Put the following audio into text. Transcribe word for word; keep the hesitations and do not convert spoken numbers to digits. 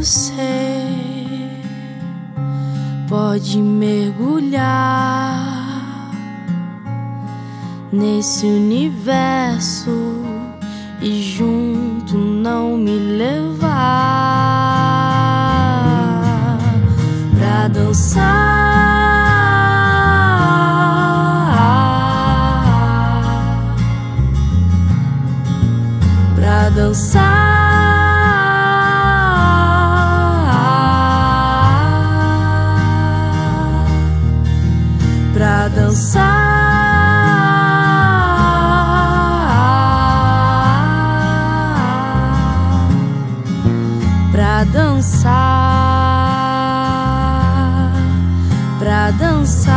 você pode mergulhar nesse universo e junto não me levar pra dançar, pra dançar, pra dançar, pra dançar, pra dançar.